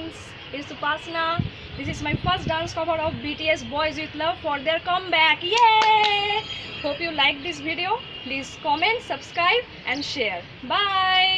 friends, it's Upasana. This is my first dance cover of BTS Boys With Love for their comeback. Yay! Hope you like this video. Please comment, subscribe and share. Bye.